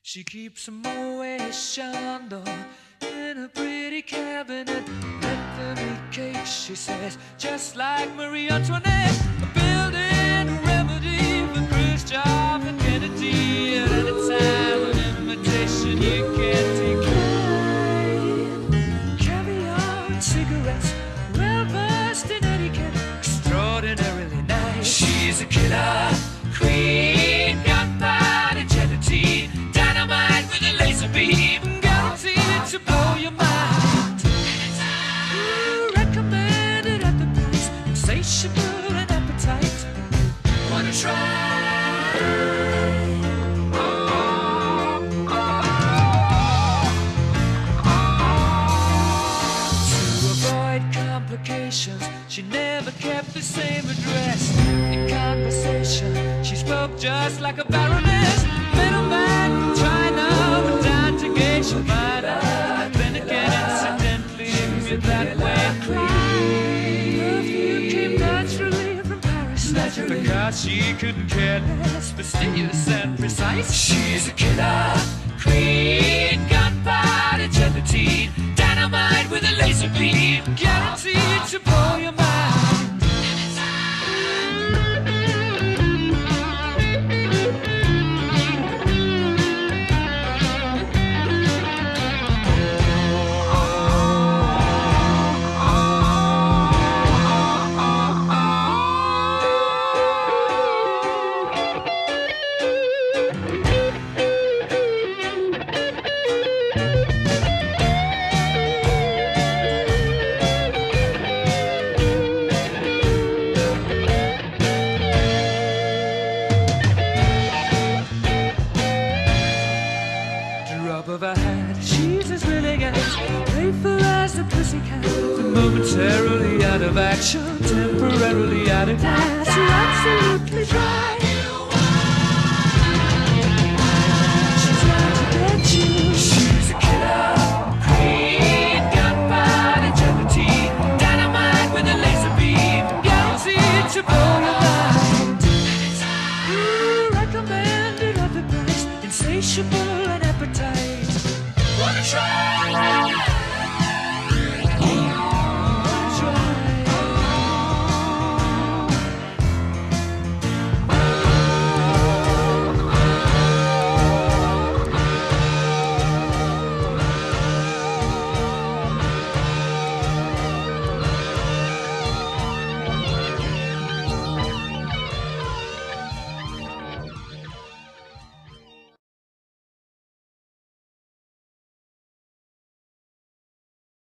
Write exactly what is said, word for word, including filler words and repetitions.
She keeps a Moet Chandon in a pretty cabinet. Let them eat cake, she says, just like Marie Antoinette. A building a remedy for Khrushchev and Kennedy. At any time, an invitation you can't decline. Caviar and cigarettes, well versed in etiquette, extraordinarily nice. She's a killer queen, gunpowder gelatine, dynamite with a laser beam, guaranteed to blow your mind. Ooh, recommended at the price, insatiable and appetite. Wanna try? She never kept the same address. In conversation, she spoke just like a baroness. Middleman from China, but down to geisha minor. Then again, incidentally, if that way. Perfume came naturally from Paris, naturally, because she couldn't care less, fastidious and precise. She's a killer queen, gunpowder gelatine, dynamite with a laser beam, guaranteed to blow your mind. Of her hat, she's as willing as playful as the pussycat, but momentarily out of action, temporarily out of gas. You're absolutely dry.